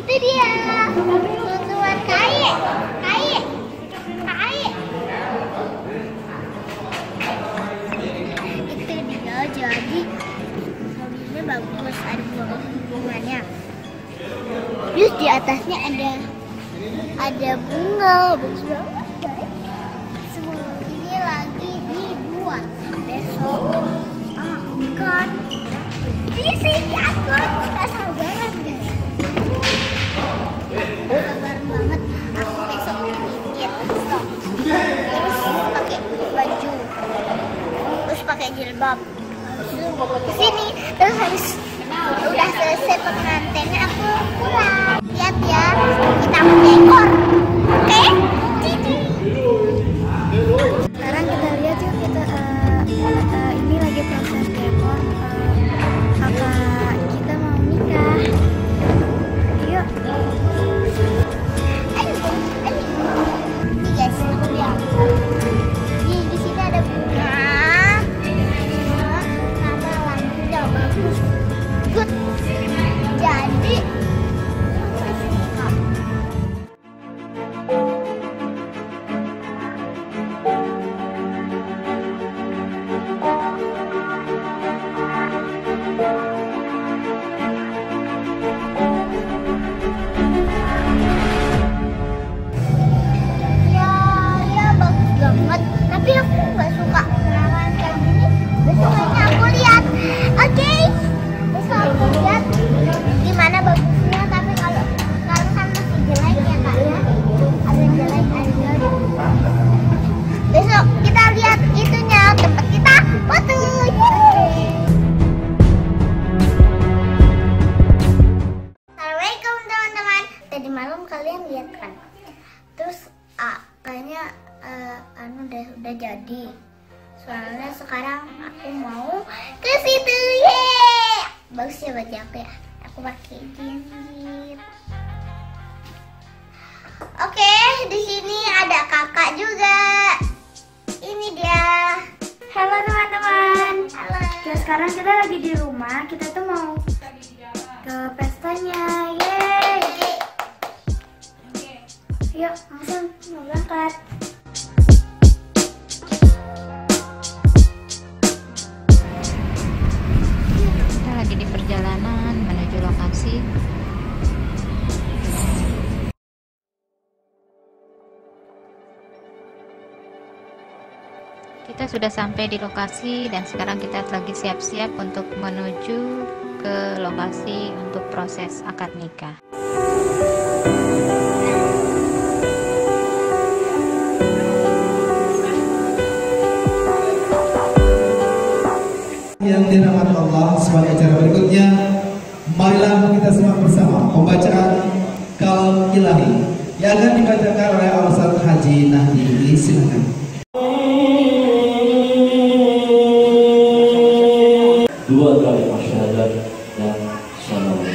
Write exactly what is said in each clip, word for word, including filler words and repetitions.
Itu dia. Teman kai. Kai. Kai. Itu dia, jadi mobilnya bagus, ada bunga-bunganya. Terus di atasnya ada ada bunga, bagus banget guys. Semua ini lagi dibuat. Besok akan di sini aku nggak sabaran guys. Sabar banget. Aku besok bikin stok. Terus pakai baju, terus pakai jilbab. Ke sini terus habis udah selesai pengantinnya aku pulang. Lihat ya, kita mendekor. Oke? Cici. Sekarang kita lihat yuk, kita uh, uh, ini lagi proses dekor. Uh, kakak kita mau nikah. Yuk. Ini guys, aku lihat. Di di sini ada bunga. Nama lampunya bagus. Good. Jadi tapi aku nggak suka penawaran kayak gini. Besoknya aku lihat, oke? Okay? Besok aku lihat gimana bagusnya. Tapi kalau kalau kan masih jelek ya kak ya, ada jelek aja. Besok kita lihat itunya, tempat kita foto. Assalamualaikum teman-teman. Tadi malam kalian lihat kan? Terus ah, kayaknya Uh, anu udah udah jadi. Soalnya sekarang aku mau ke situ. Yeay! Bagus ya baju aku ya. Aku pakai jeans. Oke, di sini ada kakak juga. Ini dia. Halo teman-teman. Halo. Ya, sekarang kita lagi di rumah. Kita tuh mau ke pestanya. Yeay. Yuk, langsung mau berangkat. Lagi di perjalanan menuju lokasi. Kita sudah sampai di lokasi dan sekarang kita lagi siap-siap untuk menuju ke lokasi untuk proses akad nikah. Yang dirahmati Allah, sebagai acara berikutnya, marilah kita semua bersama pembacaan kalam ilahi yang akan dibacakan oleh Al-Ustaz Haji Nahdi. Silakan. Dua kali syahadat dan shalawat.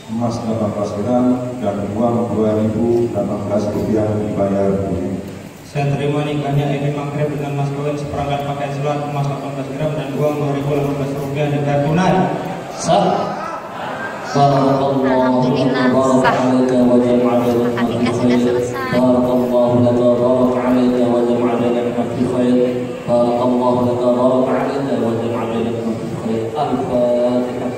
emas delapan belas gram, dan uang dua ribu delapan belas rupiah dibayar tunai. Saya terima nikahnya Edi Mangkrib dengan mas kawin seperangkat pakaian selat emas delapan belas gram dan uang dua ribu delapan belas rupiah dibayar tunai. Alhamdulillah sah. Akad nikah sudah selesai. Barakallahu laka barak 'alaika wa jama'a bainana fi khair. Barakallahu laka barak 'alaika wa jama'a bainana fi khair. Al-Fatihah.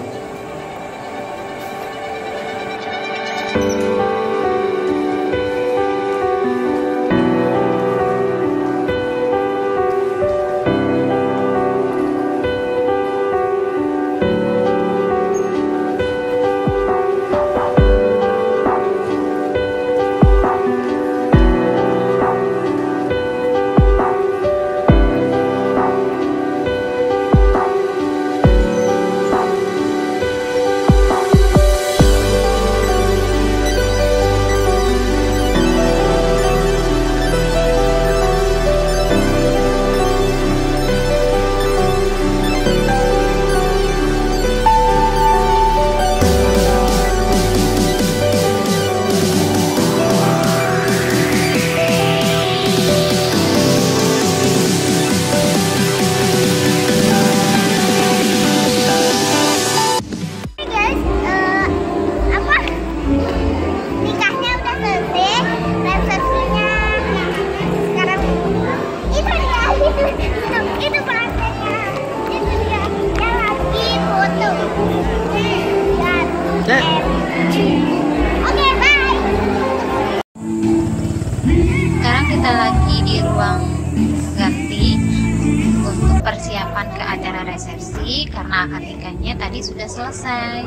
Sekarang kita lagi di ruang ganti untuk persiapan ke acara resepsi karena akad nikahnya tadi sudah selesai.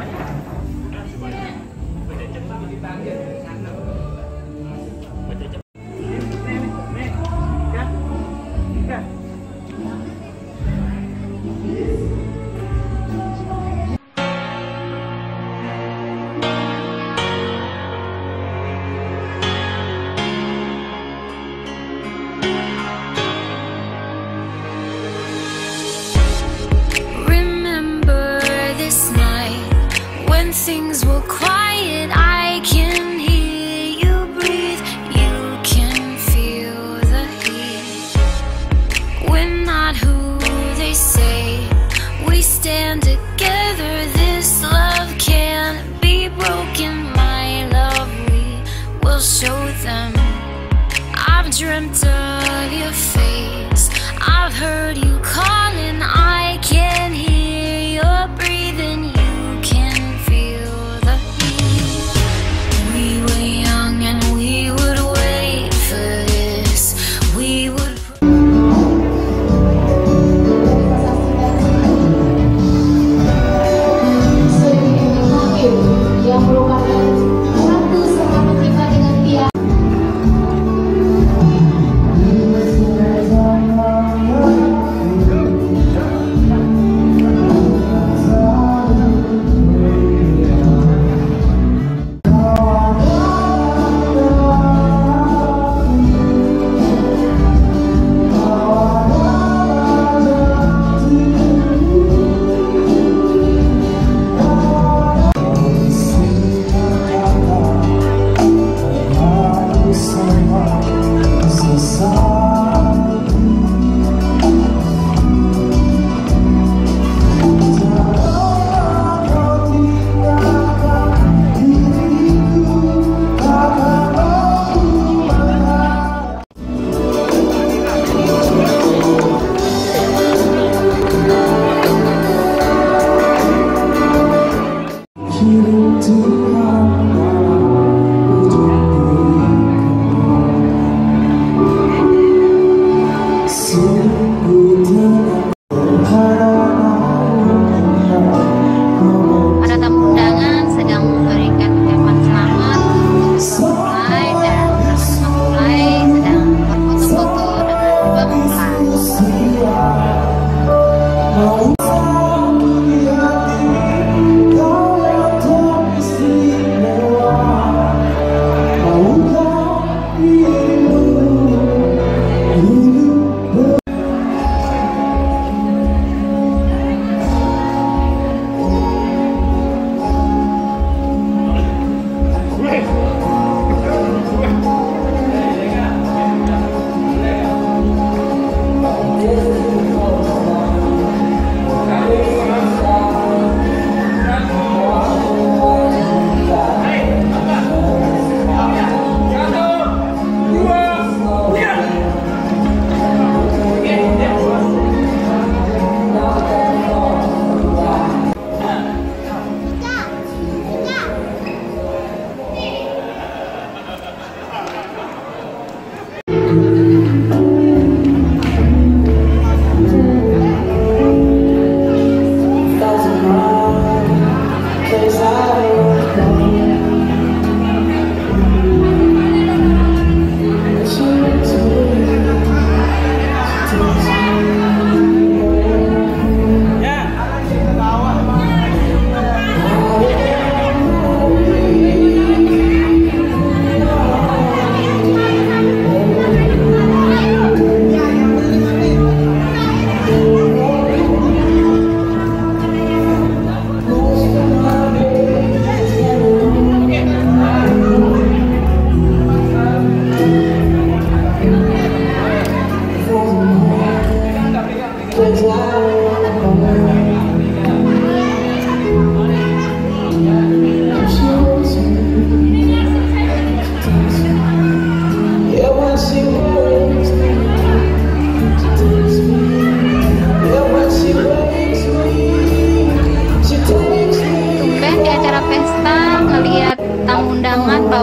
Things were quiet, I can hear you breathe, you can feel the heat. We're not who they say, we stand together, this love can't be broken, my love, we will show them. I've dreamt of your face, I've heard you calling, I can hear your breathing, you can feel the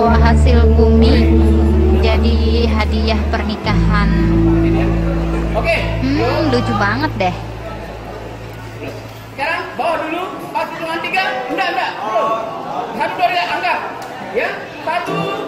membawa hasil bumi jadi hadiah pernikahan. Oke. Hmm, lucu banget deh. Sekarang bawa dulu pas hitungan tiga. Enggak, enggak. Belum. Satu, dua, tiga, angkat. Ya. Satu,